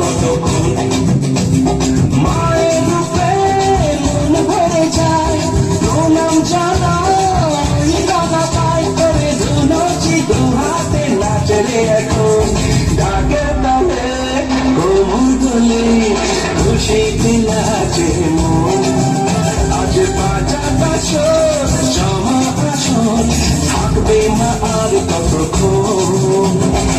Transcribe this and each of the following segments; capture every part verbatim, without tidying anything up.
কতক্ষণ মায়ের রূপে মন ভরে যায় প্রণাম জানাই দাদা পাই করে ধুনচি দু হাতে নাচে রে এখন ডাকে তালে কোমর দোলে খুশিতে নাচে মন আজ বাজা বাসর জমা আসর থাকবে মা আর কতক্ষণ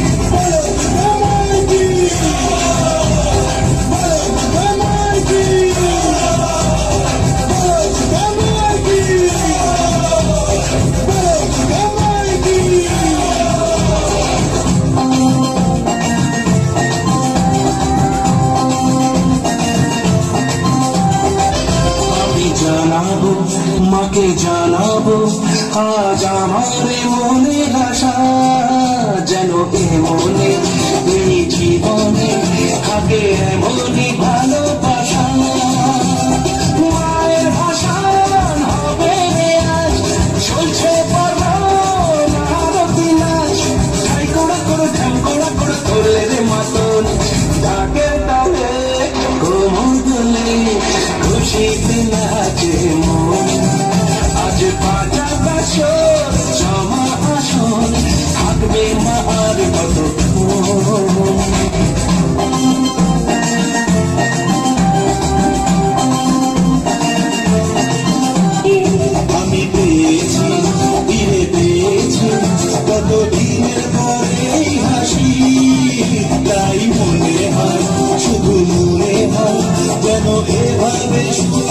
জানাবো মাকে জানাবো আজ আমার মনের আশা যেন এ মনে এই জীবনে থাকে এমনই ভালোবাসা মায়ের ভাষা হবে আজ চলছে পার্বণ আরতি নাচ ঠাই কড়া করে ঢাম কড়া করে তোলে রে মাতন ডাকে তালে কোমর দোলে খুশিতে নাচে মন আজ বাজা বাসর জমা আসর থাকবে মা আর কতক্ষণ আমি পেয়েছি ফিরে পেয়েছি কত দিনের পরে হাসি তাই মনে হয় শুধু মনে হয় যেন এভাবে